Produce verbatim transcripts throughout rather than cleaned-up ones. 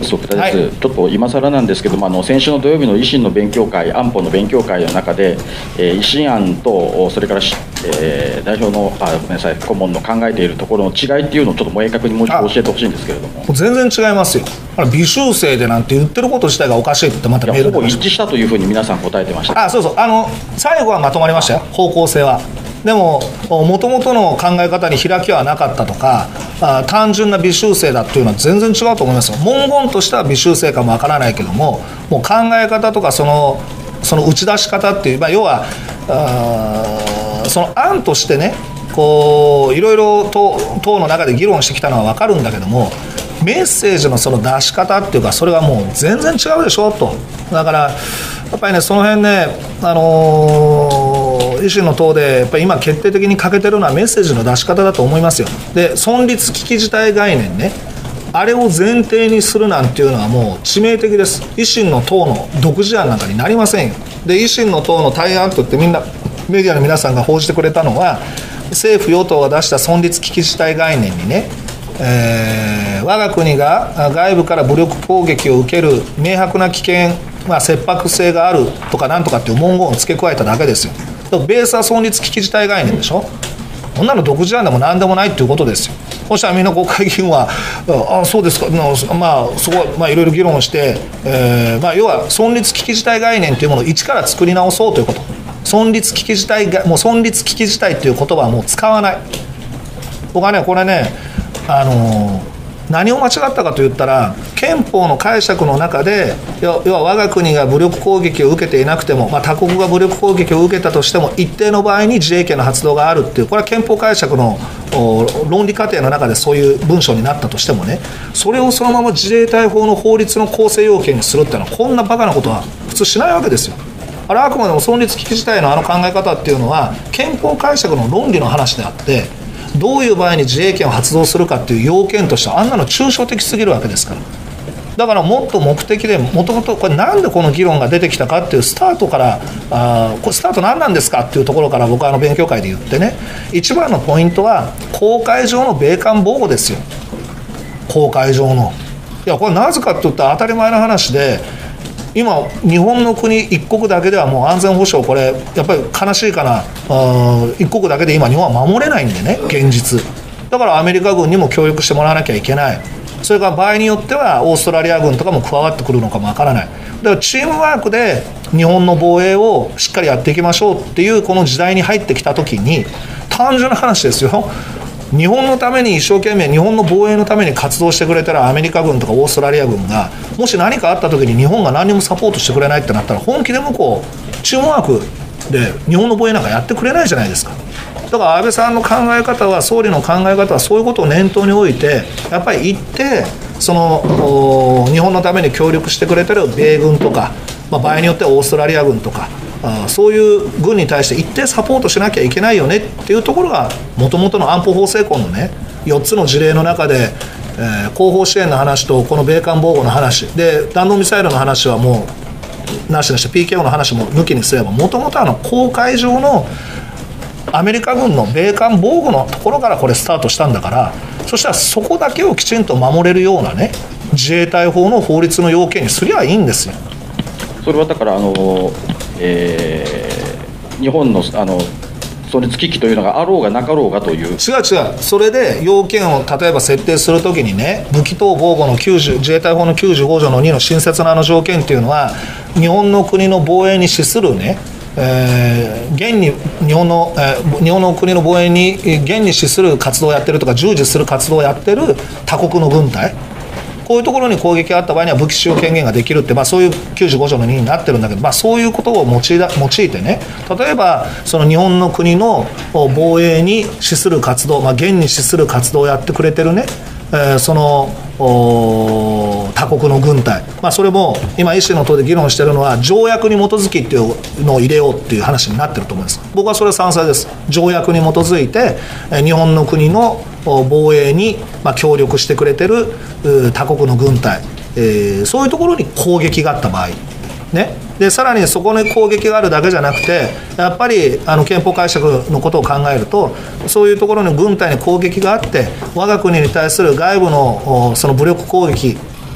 そうです、はい、ちょっと今更なんですけども、あの先週の土曜日の維新の勉強会、安保の勉強会の中で、えー、維新案とそれから、えー、代表のあごめんなさい顧問の考えているところの違いっていうのをちょっと明確にもう一度教えてほしいんですけれども。 全然違いますよ。微修正でなんて言ってること自体がおかしいってまたメールでほぼ一致したというふうに皆さん答えてました。 あ、そうそう、あの最後はまとまりましたよ、方向性は。でももともとの考え方に開きはなかったとか、あ単純な微修正だっていうのは全然違うと思いますよ。文言としては微修正かもわからないけども、もう考え方とかそのその打ち出し方っていう、まあ、要はあその案としてね、こういろいろと党の中で議論してきたのは分かるんだけども、メッセージのその出し方っていうか、それはもう全然違うでしょと。だからやっぱりね、その辺ね、あのー、維新の党でやっぱり今決定的に欠けてるのはメッセージの出し方だと思いますよ。で、存立危機事態概念ね、あれを前提にするなんていうのはもう致命的です。維新の党の独自案なんかになりませんよ。で、維新の党の対案といってみんなメディアの皆さんが報じてくれたのは、政府与党が出した存立危機事態概念にね、えー、我が国が外部から武力攻撃を受ける明白な危険、まあ、切迫性があるとかなんとかっていう文言を付け加えただけですよ。ベースは存立危機事態概念でしょ。こんなの独自案でも何でもないっていうことですよ。そしたらみんな国会議員はああそうですか、まあそこはまあいろいろ議論して、えーまあ、要は存立危機事態概念というものを一から作り直そうということ。存立危機事態がもう存立危機事態っていう言葉はもう使わない。僕はねこれね、あのー、何を間違ったかといったら、憲法の解釈の中で要は我が国が武力攻撃を受けていなくても、まあ、他国が武力攻撃を受けたとしても一定の場合に自衛権の発動があるっていう、これは憲法解釈の論理過程の中でそういう文章になったとしてもね、それをそのまま自衛隊法の法律の構成要件にするっていうのはこんなバカなことは普通しないわけですよ。あれはあくまでも存立危機事態のあの考え方っていうのは憲法解釈の論理の話であって、どういう場合に自衛権を発動するかっていう要件としてはあんなの抽象的すぎるわけですから。だからもっと目的で、もともとこれなんでこの議論が出てきたかっていうスタートから、あこれスタート何なんですかっていうところから僕はあの勉強会で言ってね、一番のポイントは公海上の米韓防護ですよ。公海上の、いやこれなぜかって言ったら当たり前の話で、今日本の国一国だけではもう安全保障、これやっぱり悲しいかな、一国だけで今日本は守れないんでね、現実だからアメリカ軍にも協力してもらわなきゃいけない。それから場合によってはオーストラリア軍とかも加わってくるのかもわからない。だからチームワークで日本の防衛をしっかりやっていきましょうっていうこの時代に入ってきた時に、単純な話ですよ、日本のために一生懸命日本の防衛のために活動してくれたらアメリカ軍とかオーストラリア軍がもし何かあった時に日本が何にもサポートしてくれないってなったら、本気で向こうチームワークで日本の防衛なんかやってくれないじゃないですか。だから安倍さんの考え方は、総理の考え方はそういうことを念頭に置いて、やっぱり一定その日本のために協力してくれてる米軍とか、まあ、場合によってはオーストラリア軍とか、あそういう軍に対して一定サポートしなきゃいけないよねっていうところがもともとの安保法制婚のねよっつの事例の中で、えー、後方支援の話とこの米韓防護の話で、弾道ミサイルの話はもうなしにして ピーケーオー の話も抜きにすれば、もともとあの公海上のアメリカ軍の米韓防護のところからこれスタートしたんだから、そしたらそこだけをきちんと守れるようなね自衛隊法の法律の要件にすりゃいいんですよ。 それはだからあの、えー、日本のあの存立危機というのがあろうがなかろうがという。違う違う、 それで要件を例えば設定するときにね、武器等防護のきゅうじゅう自衛隊法のきゅうじゅうご条のにの新設のあの条件っていうのは、日本の国の防衛に資するね、えー、現に日本の、えー、日本の国の防衛に現に資する活動をやってるとか従事する活動をやってる他国の軍隊、こういうところに攻撃があった場合には武器使用権限ができるって、まあ、そういうきゅうじゅうご条のにになってるんだけど、まあ、そういうことを用いだ用いてね、例えばその日本の国の防衛に資する活動、まあ、現に資する活動をやってくれてるね、えー、その他国の軍隊、まあ、それも今維新の党で議論しているのは条約に基づきっていうのを入れようっていう話になってると思います。僕はそれは賛成です。条約に基づいて日本の国の防衛に協力してくれてる他国の軍隊、えー、そういうところに攻撃があった場合ね、でさらにそこに攻撃があるだけじゃなくて、やっぱりあの憲法解釈のことを考えると、そういうところに軍隊に攻撃があって我が国に対する外部のその武力攻撃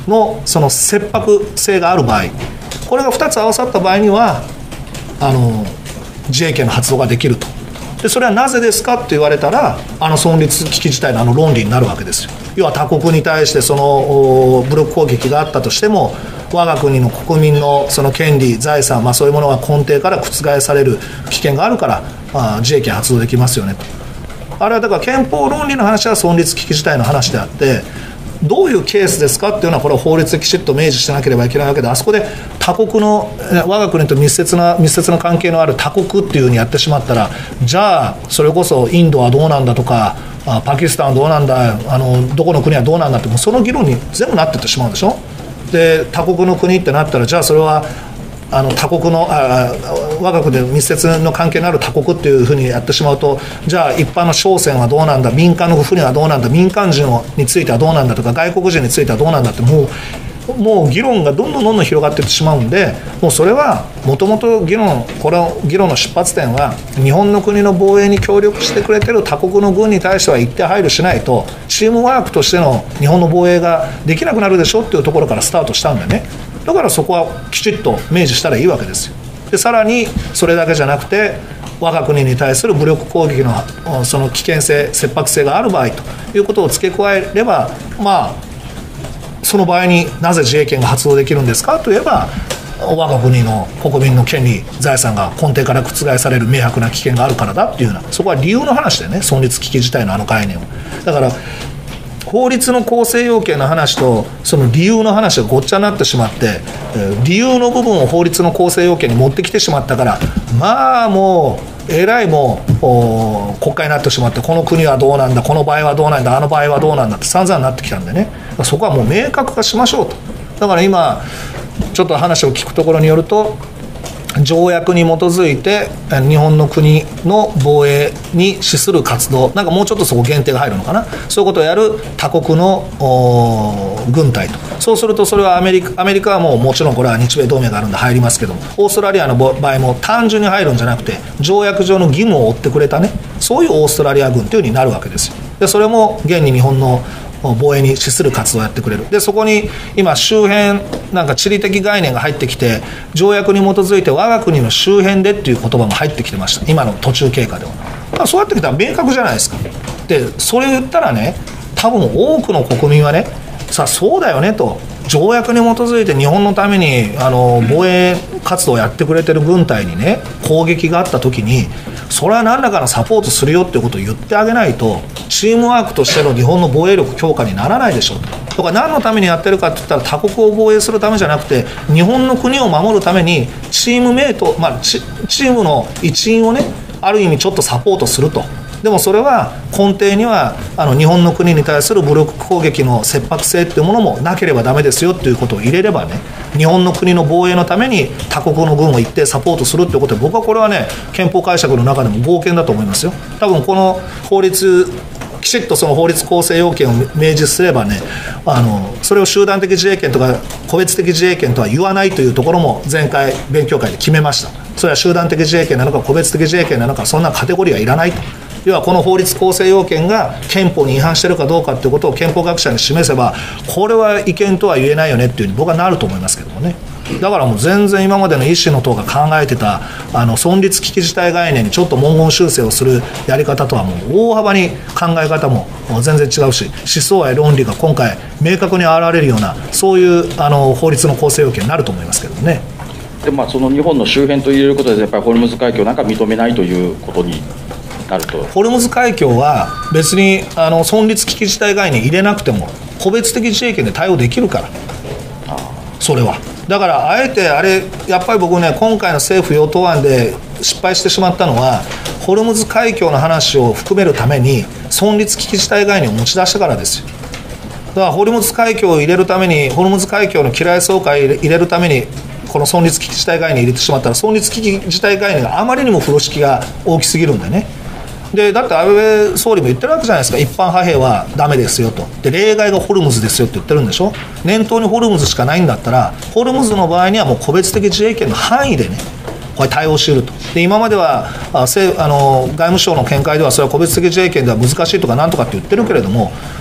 のその切迫性がある場合、これがふたつ合わさった場合にはあの自衛権の発動ができると。でそれはなぜですかって言われたら、あの存立危機事態のあの論理になるわけですよ。要は他国に対してその武力攻撃があったとしても、我が国の国民のその権利財産、まあ、そういうものが根底から覆される危険があるから、まあ、自衛権発動できますよねと。あれはだから憲法論理の話は存立危機事態の話であって、どういうケースですかっていうのはこれは法律できちっと明示しなければいけないわけで、あそこで他国の我が国と密接な密接な関係のある他国っていうふうにやってしまったら、じゃあそれこそインドはどうなんだとか、パキスタンはどうなんだ、あのどこの国はどうなんだって、もうその議論に全部なってってしまうんでしょ。で他国の国ってなったら、じゃあそれはあの他国のあ我が国で密接の関係のある他国っていうふうにやってしまうと、じゃあ一般の商船はどうなんだ、民間の船はどうなんだ、民間人についてはどうなんだとか、外国人についてはどうなんだって、もうもう議論がどんどんどんどん広がっていってしまうんで、もうそれはもともと議論この議論の出発点は、日本の国の防衛に協力してくれてる他国の軍に対しては一定配慮しないと、チームワークとしての日本の防衛ができなくなるでしょっていうところからスタートしたんでね。だからそこはきちっと明示したらいいわけですよ。でさらにそれだけじゃなくて、我が国に対する武力攻撃のその危険性切迫性がある場合ということを付け加えれば、まあその場合になぜ自衛権が発動できるんですかといえば、我が国の国民の権利財産が根底から覆される明白な危険があるからだっていうような、そこは理由の話でね、存立危機自体のあの概念を。だから法律の構成要件の話とその理由の話がごっちゃになってしまって、理由の部分を法律の構成要件に持ってきてしまったから、まあもうえらいもう国会になってしまって、この国はどうなんだ、この場合はどうなんだ、あの場合はどうなんだって散々なってきたんでね、そこはもう明確化しましょうと。だから今ちょっと話を聞くところによると、条約に基づいて日本の国の防衛に資する活動、なんかもうちょっとそこ限定が入るのかな、そういうことをやる他国の軍隊と、そうするとそれはアメリカアメリカはもうもちろんこれは日米同盟があるんで入りますけども、オーストラリアの場合も単純に入るんじゃなくて、条約上の義務を負ってくれたね、そういうオーストラリア軍というふうになるわけですよ。でそれも現に日本の防衛に資する活動をやってくれる。でそこに今周辺なんか地理的概念が入ってきて、条約に基づいて我が国の周辺でっていう言葉も入ってきてました、今の途中経過では。まあ、そうやってきたら明確じゃないですか。でそれを言ったらね、多分多くの国民はね、さあそうだよねと、条約に基づいて日本のためにあの防衛活動をやってくれてる軍隊にね、攻撃があった時に、それは何らかのサポートするよっていうことを言ってあげないと、チームワークとしての日本の防衛力強化にならないでしょうと。とか何のためにやってるかって言ったら、他国を防衛するためじゃなくて、日本の国を守るためにチームメイト、まあ、チ, チームの一員をね、ある意味ちょっとサポートすると。でもそれは根底にはあの日本の国に対する武力攻撃の切迫性っていうものもなければダメですよっていうことを入れればね、日本の国の防衛のために他国の軍を一定サポートするっていうことで、僕はこれはね、憲法解釈の中でも合憲だと思いますよ。多分この法律きちっとその法律構成要件を明示すればね、あのそれを集団的自衛権とか個別的自衛権とは言わないというところも前回勉強会で決めました。それは集団的自衛権なのか個別的自衛権なのか、そんなカテゴリーはいらないと。要はこの法律構成要件が憲法に違反しているかどうかということを憲法学者に示せば、これは違憲とは言えないよねっていうふうに僕はなると思いますけどもね。だからもう全然今までの維新の党が考えてたあの存立危機事態概念にちょっと文言修正をするやり方とはもう大幅に考え方も全然違うし、思想や論理が今回明確に現れるような、そういうあの法律の構成要件になると思いますけどね。 で、まあ、その日本の周辺と入れることで、やっぱりホルムズ海峡なんか認めないということになると。 ホルムズ海峡は別にあの存立危機事態概念入れなくても個別的自衛権で対応できるから。あそれはだからあえてあれやっぱり僕ね、今回の政府与党案で失敗してしまったのは、ホルムズ海峡の話を含めるために存立危機事態概念を持ち出したからですよ。だからホルムズ海峡を入れるために、ホルムズ海峡の機雷掃海を入れるためにこの存立危機事態概念を入れてしまったら、存立危機事態概念があまりにも風呂敷が大きすぎるんでね。でだって安倍総理も言ってるわけじゃないですか、一般派兵はダメですよと。で例外がホルムズですよって言ってるんでしょ。念頭にホルムズしかないんだったら、ホルムズの場合にはもう個別的自衛権の範囲でね、これ対応し得ると。で今まではああの外務省の見解では、それは個別的自衛権では難しいとかなんとかって言ってるけれども、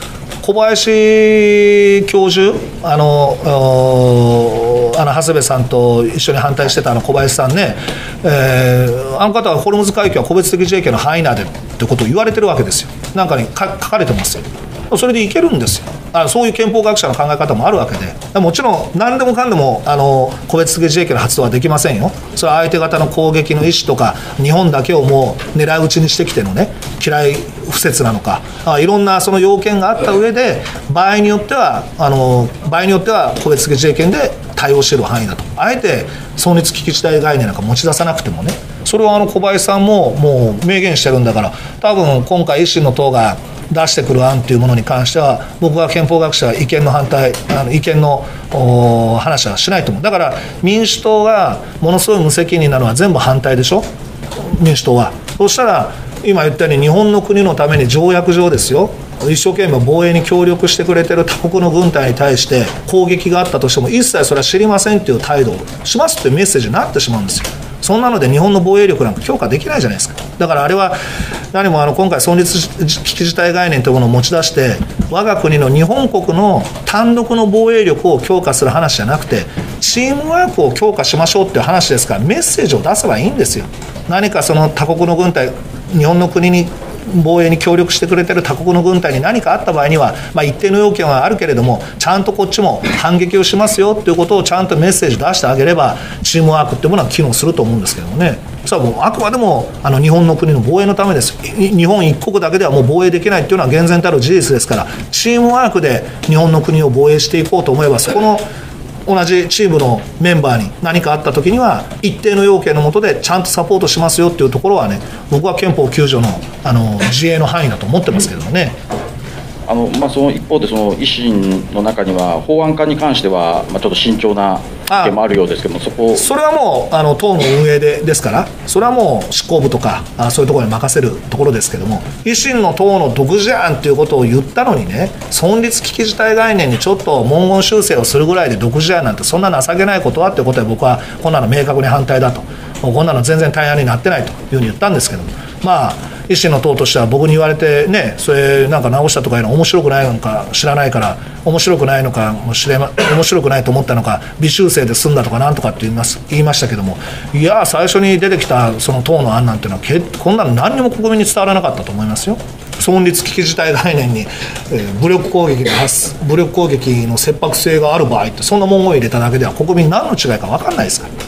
小林教授、あのあの長谷部さんと一緒に反対してたあの小林さんね、えー、あの方はホルムズ海峡は個別的自衛権の範囲内でってことを言われてるわけですよ。なんかに書かれてますよ。それでいけるんですよ。あそういう憲法学者の考え方もあるわけで、もちろん何でもかんでもあの個別的自衛権の発動はできませんよ。それは相手方の攻撃の意思とか、日本だけをもう狙い撃ちにしてきてのね、嫌い不説なのか、あいろんなその要件があった上で、場合によってはあの場合によっては個別的自衛権で対応している範囲だと、あえて存立危機事態概念なんか持ち出さなくてもね、それはあの小林さんももう明言してるんだから、多分今回維新の党が出してくる案というものに関しては、僕は憲法学者は意見の反対、あの意見の話はしないと思う。だから民主党がものすごい無責任なのは全部反対でしょ、民主党は。そうしたら今言ったように、日本の国のために条約上ですよ、一生懸命防衛に協力してくれてる他国の軍隊に対して攻撃があったとしても、一切それは知りませんという態度をしますというメッセージになってしまうんですよ。そんなので日本の防衛力なんか強化できないじゃないですか。だからあれは何もあの今回存立危機事態概念というものを持ち出して、我が国の日本国の単独の防衛力を強化する話じゃなくて、チームワークを強化しましょうっていう話ですから、メッセージを出せばいいんですよ。何かその他国の軍隊、日本の国に防衛に協力してくれてる他国の軍隊に何かあった場合には、まあ、一定の要件はあるけれども、ちゃんとこっちも反撃をしますよということをちゃんとメッセージ出してあげれば、チームワークっていうものは機能すると思うんですけどもね。それはもうあくまでもあの日本の国の防衛のためです。日本一国だけではもう防衛できないっていうのは厳然たる事実ですから、チームワークで日本の国を防衛していこうと思えば、そこの同じチームのメンバーに何かあったときには一定の要件の下でちゃんとサポートしますよっていうところはね、僕は憲法きゅう条のあの自衛の範囲だと思ってますけどね。 あのまあ、その一方で、その維新の中には法案化に関しては、まあ、ちょっと慎重な意見もあるようですけども、そこそれはもうあの党の運営でですから、それはもう執行部とかあそういうところに任せるところですけども、維新の党の独自案ということを言ったのにね、存立危機事態概念にちょっと文言修正をするぐらいで独自案なんて、そんな情けないことはということで、僕はこんなの明確に反対だと、こんなの全然対案になってないというふうに言ったんですけども、まあ維新の党としては僕に言われてね、それなんか直したとかいうの面白くないのか知らないから、面白くないのかもしれま面白くないと思ったのか、微修正で済んだとかなんとかって言います言いましたけども、いや最初に出てきたその党の案なんていうのはけこんなの何にも国民に伝わらなかったと思いますよ。存立危機事態概念に、えー、武力攻撃の発武力攻撃の切迫性がある場合って、そんな文言を入れただけでは国民何の違いか分かんないですから。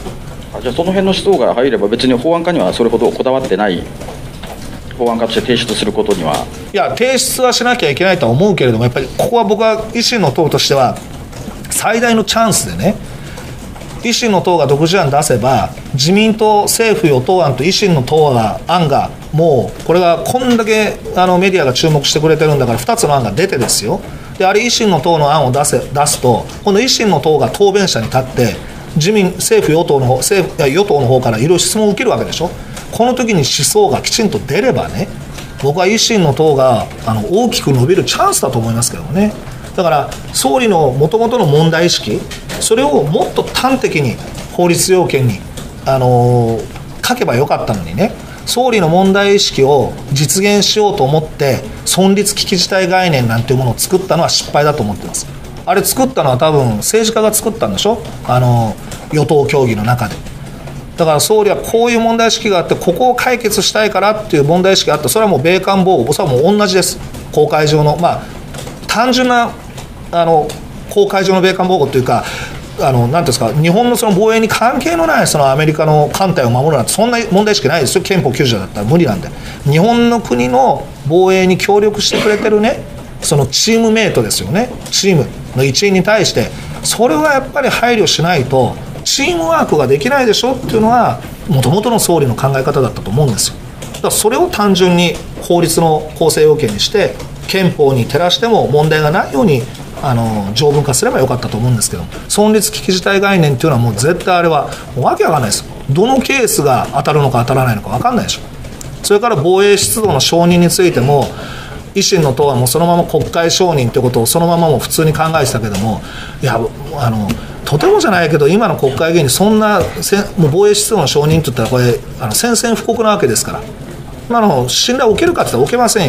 じゃあその辺の思想が入れば、別に法案化にはそれほどこだわってない、法案化として提出することには。 いや提出はしなきゃいけないとは思うけれども、やっぱりここは僕は維新の党としては最大のチャンスでね、維新の党が独自案出せば、自民党政府与党案と維新の党が案が、もうこれがこんだけあのメディアが注目してくれてるんだから、ふたつの案が出てですよ。であれ維新の党の案を出せ出すと、この維新の党が答弁者に立って自民政府与党の方政府与党の方からいろいろ質問を受けるわけでしょ。この時に思想がきちんと出ればね、僕は維新の党があの大きく伸びるチャンスだと思いますけどね。だから総理のもともとの問題意識、それをもっと端的に法律要件に、あのー、書けばよかったのにね、総理の問題意識を実現しようと思って存立危機事態概念なんていうものを作ったのは失敗だと思ってます。あれ作ったのは多分政治家が作ったんでしょ、あの与党協議の中で。だから総理はこういう問題意識があって、ここを解決したいからっていう問題意識があって、それはもう米韓防護、それはもう同じです。公海上の、まあ単純なあの公海上の米韓防護というか、あのなんていうんですか、日本のその防衛に関係のないそのアメリカの艦隊を守るなんて、そんな問題意識ないですよ。憲法きゅう条だったら無理なんで。日本の国の防衛に協力してくれてるね、そのチームメイトですよね、チームの一員に対して、それはやっぱり配慮しないとチームワークができないでしょっていうのは、もともとの総理の考え方だったと思うんですよ。だからそれを単純に法律の構成要件にして、憲法に照らしても問題がないようにあの条文化すればよかったと思うんですけども、存立危機事態概念っていうのはもう絶対あれはもうわけわかんないです。どのケースが当たるのか当たらないのかわかんないでしょ。それから防衛出動の承認についても、維新の党はもうそのまま国会承認ということをそのままも普通に考えてたけども、いやあのとてもじゃないけど、今の国会議員にそんなせもう防衛出動の承認といったら、これあの宣戦布告なわけですから、今の信頼を受けるかって言ったら受けませんよ。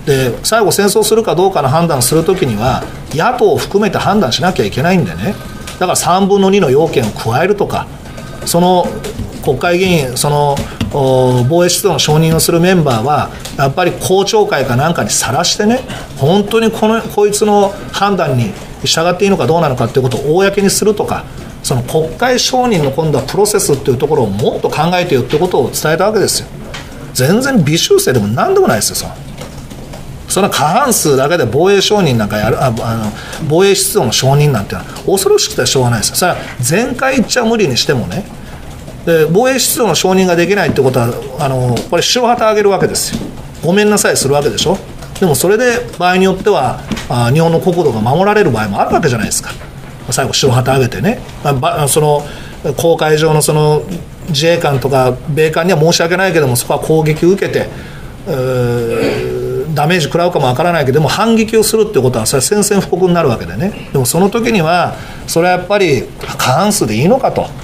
で最後戦争するかどうかの判断するときには野党を含めて判断しなきゃいけないんでね、だからさんぶんのにの要件を加えるとか、その国会議員、その防衛出動の承認をするメンバーはやっぱり公聴会かなんかにさらしてね、本当にこのこいつの判断に従っていいのかどうなのかということを公にするとか、その国会承認の今度はプロセスというところをもっと考えてよということを伝えたわけですよ。全然微修正でも何でもないですよ。そのその過半数だけで防衛承認なんかやる、ああの防衛出動の承認なんてのは恐ろしくてしょうがないですよ。それは全会一致は無理にしてもね、で防衛出動の承認ができないってことは、あのこれ白旗あげるわけですよ。ごめんなさいするわけでしょ。でもそれで場合によってはあ日本の国土が守られる場合もあるわけじゃないですか。最後白旗あげてね、まあ、その公海上のその自衛官とか米艦には申し訳ないけども、そこは攻撃を受けて、ダメージ食らうかもわからないけども反撃をするってことはそれは宣戦布告になるわけでね。でもその時にはそれはやっぱり過半数でいいのかと、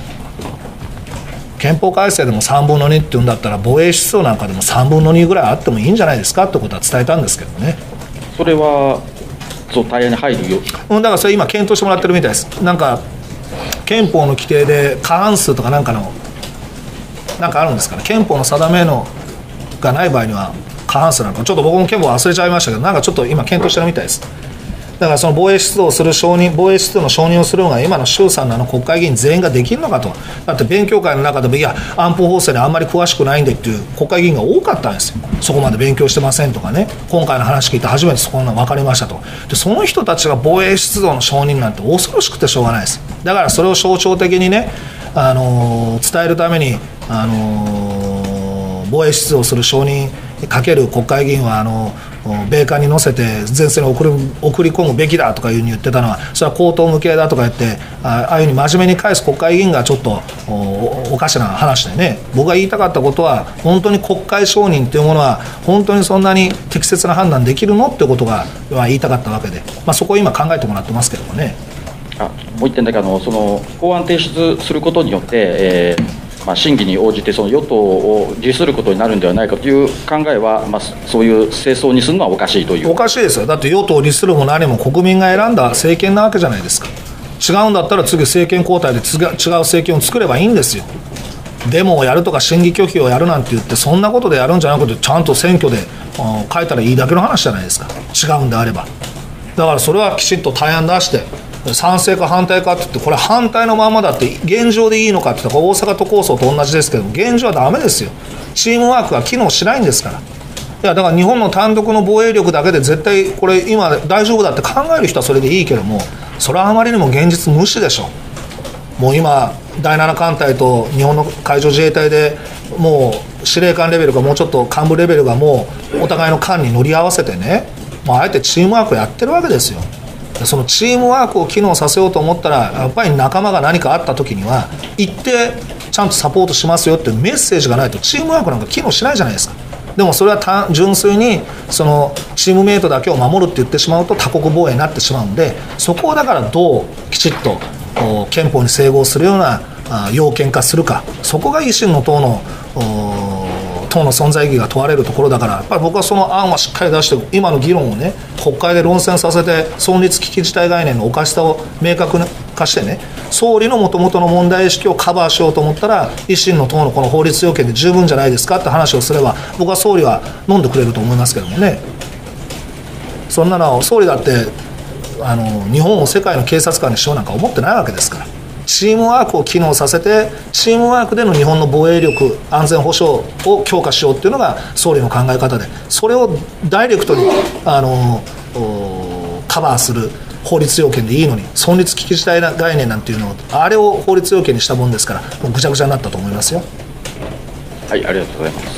憲法改正でもさんぶんのにっていうんだったら防衛出動なんかでもさんぶんのにぐらいあってもいいんじゃないですかってことは伝えたんですけどね。 それはそう対案に入るよ。 だからそれ今検討してもらってるみたいです。なんか憲法の規定で過半数とかなんかのなんかあるんですかね。憲法の定めのがない場合には過半数なんかちょっと僕も憲法忘れちゃいましたけど、なんかちょっと今検討してるみたいです。だからその防衛出動をする承認、防衛出動の承認をするのが今の衆参のあの国会議員全員ができるのかと。だって勉強会の中でもいや安保法制にあんまり詳しくないんでっていう国会議員が多かったんですよ。そこまで勉強してませんとかね、今回の話聞いて初めてそこんなの分かりましたと。でその人たちが防衛出動の承認なんて恐ろしくてしょうがないです。だからそれを象徴的にね、あのー、伝えるために、あのー、防衛出動する承認かける国会議員はあの米艦に乗せて前線に送る送り込むべきだとかいうふうに言ってたのは、それは口頭無形だとか言って、ああいうふうに真面目に返す国会議員がちょっと お, おかしな話でね。僕が言いたかったことは本当に国会承認というものは本当にそんなに適切な判断できるのってことが言いたかったわけで、まあ、そこを今考えてもらってますけどもね。 あもう一点だけ、あのその法案提出することによって、えーまあ、審議に応じてその与党を利することになるんではないかという考えは、まあ、そういう政争にするのはおかしいという。 おかしいですよ。だって与党を利するも何も国民が選んだ政権なわけじゃないですか。違うんだったら次政権交代で違う政権を作ればいいんですよ。デモをやるとか審議拒否をやるなんて言ってそんなことでやるんじゃなくて、ちゃんと選挙で書いたらいいだけの話じゃないですか。違うんであれば。だからそれはきちっと対案出して賛成か反対かって言って、これ反対のままだって現状でいいのかって言ったら大阪都構想と同じですけども、現状はダメですよ。チームワークが機能しないんですから。いやだから日本の単独の防衛力だけで絶対これ今大丈夫だって考える人はそれでいいけども、それはあまりにも現実無視でしょ。もう今だいなな艦隊と日本の海上自衛隊でもう司令官レベルかもうちょっと幹部レベルがもうお互いの艦に乗り合わせてね、もうあえてチームワークやってるわけですよ。そのチームワークを機能させようと思ったらやっぱり仲間が何かあった時には行ってちゃんとサポートしますよっていうメッセージがないとチームワークなんか機能しないじゃないですか。でもそれは単純粋にそのチームメイトだけを守るって言ってしまうと他国防衛になってしまうんで、そこをだからどうきちっと憲法に整合するような要件化するか、そこが維新の党の党の存在意義が問われるところだから、やっぱり僕はその案はしっかり出して今の議論をね国会で論戦させて存立危機事態概念のおかしさを明確化してね、総理のもともとの問題意識をカバーしようと思ったら維新の党のこの法律要件で十分じゃないですかって話をすれば僕は総理は飲んでくれると思いますけどもね。そんなの総理だってあの日本を世界の警察官にしようなんか思ってないわけですから。チームワークを機能させてチームワークでの日本の防衛力安全保障を強化しようっていうのが総理の考え方で、それをダイレクトにあのカバーする法律要件でいいのに存立危機事態概念なんていうのをあれを法律要件にしたもんですからもうぐちゃぐちゃになったと思いますよ。 はい、ありがとうございます。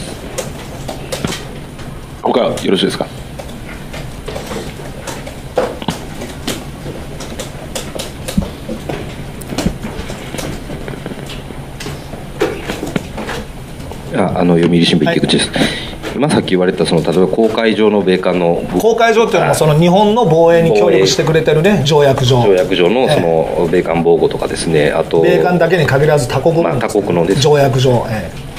他よろしいですか。ああの読売新聞池口です、はい、今さっき言われたその例えば公海上の米艦の公海上っていうのはその日本の防衛に協力してくれてるね条約上条約上のその米艦防護とかですね、あと米艦だけに限らず他国の、 まあ、他国のです条約上、ええ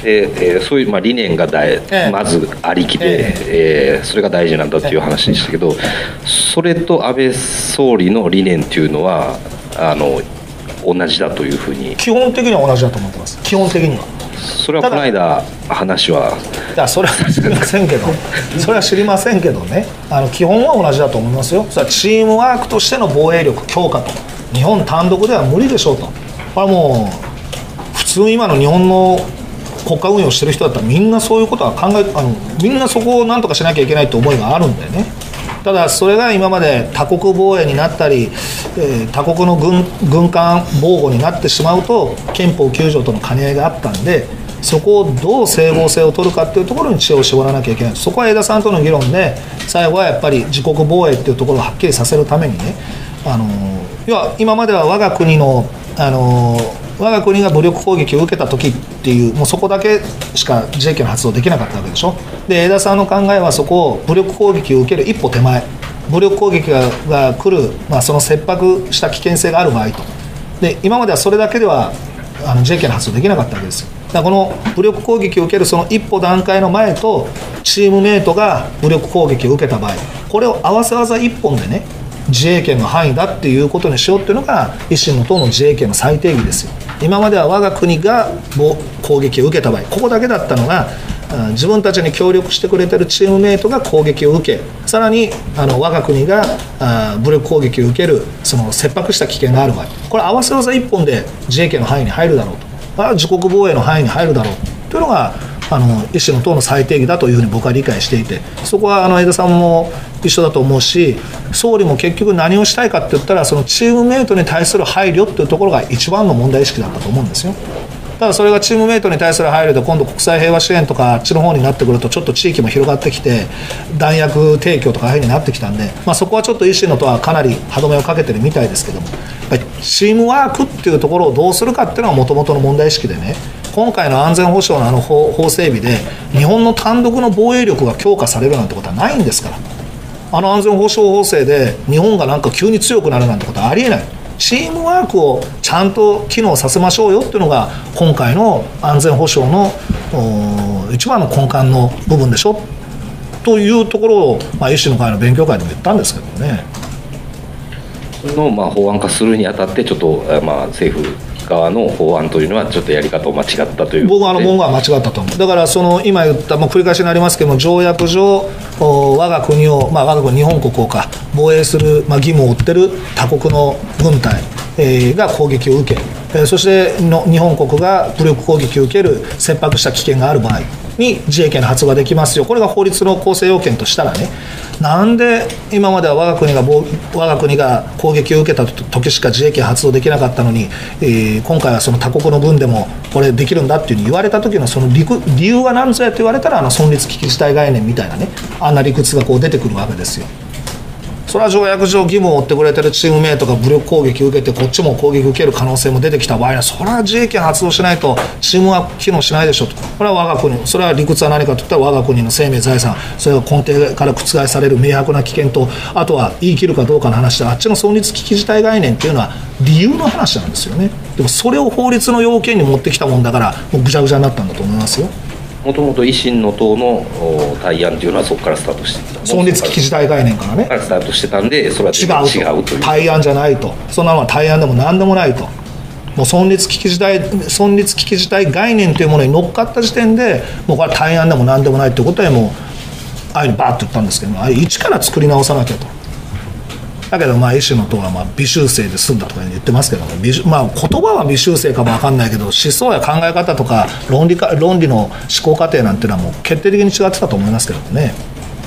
で、えー、そういう、まあ、理念がだい、 ええ、 まずありきで、えええー、それが大事なんだっていう話でしたけど、それと安倍総理の理念っていうのはあの同じだというふうに。 基本的には同じだと思ってます。基本的には。 それはこの間話は。 いや、それは知りませんけどそれは知りませんけどね、あの基本は同じだと思いますよ。それはチームワークとしての防衛力強化と、日本単独では無理でしょうと。これはもう普通今の日本の国家運用してる人だったらみんなそういうことは考えあのみんなそこをなんとかしなきゃいけないって思いがあるんでね。ただそれが今まで他国防衛になったり、えー、他国の 軍, 軍艦防護になってしまうと憲法きゅう条との兼ね合いがあったんで、そこをどう整合性を取るかっていうところに知恵を絞らなきゃいけない。そこは江田さんとの議論で最後はやっぱり自国防衛っていうところをはっきりさせるためにね、あの要は今までは我が国の、あの我が国が武力攻撃を受けた時っていう、もうそこだけしか自衛権の発動できなかったわけでしょ。で江田さんの考えはそこを武力攻撃を受ける一歩手前、武力攻撃 が, が来る、まあ、その切迫した危険性がある場合と。で今まではそれだけではあの自衛権の発動できなかったわけですよ。だからこの武力攻撃を受けるその一歩段階の前とチームメイトが武力攻撃を受けた場合、これを合わせ技一本でね自衛権の範囲だっていうことにしようっていうのが維新の党の自衛権の最定義ですよ。今までは我が国が攻撃を受けた場合、ここだけだったのが自分たちに協力してくれてるチームメイトが攻撃を受け、さらにあの我が国が武力攻撃を受けるその切迫した危険がある場合、これ合わせ技一本で自衛権の範囲に入るだろうと、自国防衛の範囲に入るだろうというのがあの維新の党の最定義だというふうに僕は理解していて、そこはあの江田さんも一緒だと思うし、総理も結局何をしたいかって言ったらそのチームメイトに対する配慮っていうところが一番の問題意識だったと思うんですよ。ただそれがチームメイトに対する配慮で今度国際平和支援とかあっちの方になってくるとちょっと地域も広がってきて弾薬提供とかああいう風になってきたんで、まあ、そこはちょっと維新の党はかなり歯止めをかけてるみたいですけども、やっぱりチームワークっていうところをどうするかっていうのはもともとの問題意識でね、今回の安全保障のあの 法, 法整備で日本の単独の防衛力が強化されるなんてことはないんですから。あの安全保障法制で日本がなんか急に強くなるなんてことはありえない。チームワークをちゃんと機能させましょうよっていうのが今回の安全保障の一番の根幹の部分でしょというところを、まあ、維新の会の勉強会でも言ったんですけどね。 の、まあ、法案化するにあたってちょっと、まあ、政府側の法案というのはちょっとやり方を間違ったという。 僕はあの文言は間違ったと思う。だからその今言った、まあ、繰り返しになりますけども、条約上我が国を、まあ、我が国日本国をか防衛する、まあ、義務を負ってる他国の軍隊、えー、が攻撃を受け、えー、そしての日本国が武力攻撃を受ける切迫した危険がある場合に自衛権の発動ができますよ。これが法律の構成要件としたらね、なんで今までは我が国が我が国が攻撃を受けた時しか自衛権発動できなかったのに、えー、今回はその他国の分でもこれできるんだっていうふうに言われた時のその 理, 理由は何ぞやって言われたら、あの存立危機事態概念みたいなね、あんな理屈がこう出てくるわけですよ。それは条約上義務を負ってくれてるチームメイトが武力攻撃を受けてこっちも攻撃を受ける可能性も出てきた場合は、それは自衛権発動しないとチームは機能しないでしょと。これは我が国、それは理屈は何かといったら我が国の生命財産、それが根底から覆される明白な危険と、あとは言い切るかどうかの話で、あっちの存立危機事態概念っていうのは理由の話なんですよね。でもそれを法律の要件に持ってきたもんだからもうぐちゃぐちゃになったんだと思いますよ。 もともと維新の党の対案というのはそこからスタートしてた。 存立危機事態概念からねからスタートしてたんで、それは違うと、違うという対案じゃないと、そんなのは対案でも何でもないと、もう存立危機事態存立危機事態概念というものに乗っかった時点でもうこれは対案でも何でもないということで、もうああいうにバーッと言ったんですけども、あれ一から作り直さなきゃと。だけどまあ維新の党はまあ微修正で済んだとか言ってますけども、まあ、言葉は微修正かも分かんないけど思想や考え方とか論理か論理の思考過程なんていうのはもう決定的に違ってたと思いますけどね。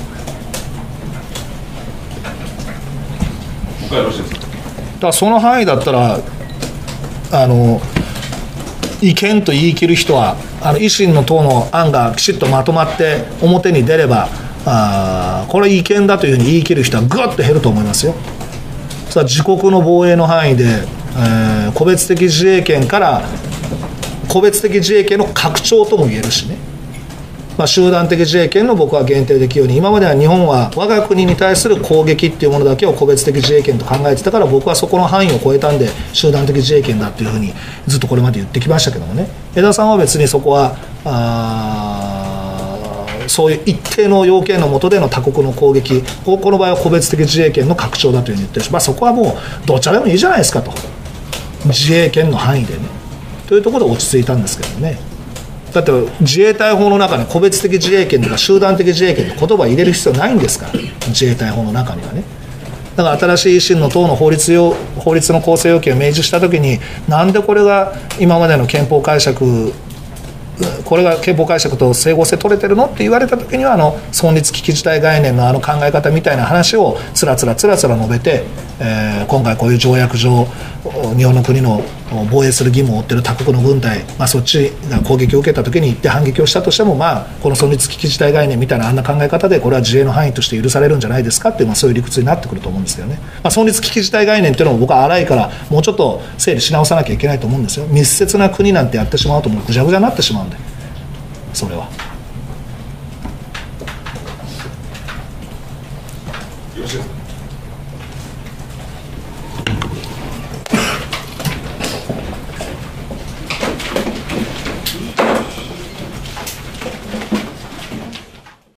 だからその範囲だったらあの意見と言い切る人はあの維新の党の案がきちっとまとまって表に出れば、あこれ意見だというふうに言い切る人はぐっと減ると思いますよ。それは自国の防衛の範囲で、えー、個別的自衛権から個別的自衛権の拡張とも言えるしね、まあ、集団的自衛権の僕は限定できるように、今までは日本は我が国に対する攻撃っていうものだけを個別的自衛権と考えてたから、僕はそこの範囲を超えたんで集団的自衛権だっていうふうにずっとこれまで言ってきましたけどもね、江田さんは別にそこはあそういう一定の要件の下での他国の攻撃、この場合は個別的自衛権の拡張だというふうに言ってるし、まあ、そこはもうどちらでもいいじゃないですかと、自衛権の範囲でねというところで落ち着いたんですけどね。だって自衛隊法の中に個別的自衛権とか集団的自衛権って言葉を入れる必要ないんですから、自衛隊法の中にはね。だから新しい維新の党の法律要法律の構成要件を明示したときに、なんでこれが今までの憲法解釈、これが憲法解釈と整合性取れてるのって言われたときには、あの存立危機事態概念のあの考え方みたいな話をつらつらつらつら述べて、えー、今回こういう条約上日本の国の防衛する義務を負っている他国の軍隊、まあ、そっちが攻撃を受けたときに行って反撃をしたとしても、まあ、この存立危機事態概念みたいなあんな考え方でこれは自衛の範囲として許されるんじゃないですかっていう、まあ、そういう理屈になってくると思うんですけどね。まあ、存立危機事態概念っていうのも僕は荒いからもうちょっと整理し直さなきゃいけないと思うんですよ。密接な国なんてやってしまうともうぐちゃぐちゃになってしまうんで、それは。 よろしいですか。